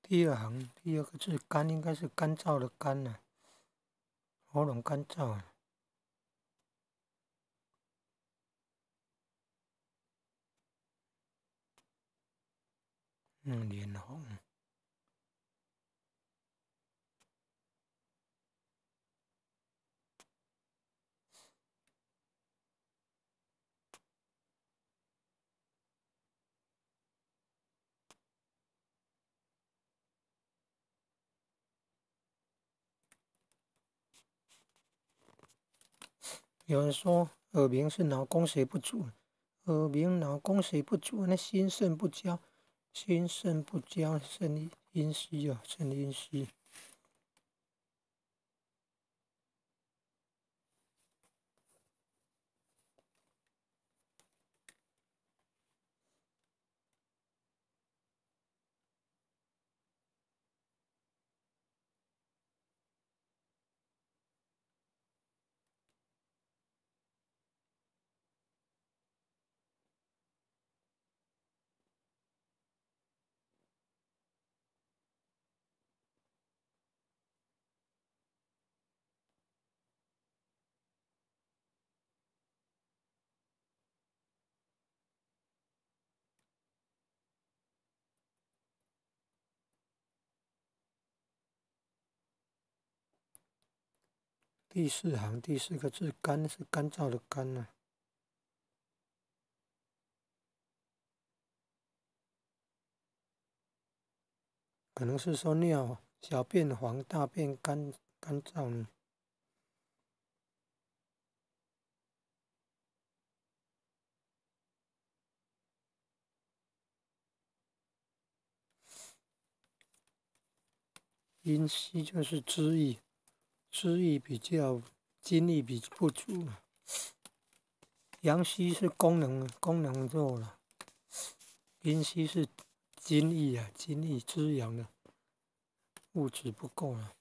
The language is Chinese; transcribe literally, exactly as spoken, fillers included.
第二行第二个字干应该是干燥的干啊，喉咙干燥啊。嗯，脸红。有人说耳鸣是脑供血不足，耳鸣脑供血不足，那心肾不交，心肾不交，肾阴虚啊，肾阴虚。第四行第四个字干是干燥的干啊。可能是说尿小便黄，大便干干燥呢。阴虚就是汁液，汁液比较精力比不足了。阳虚是功能功能弱了，阴虚是精液啊，精液滋养的物质不够了。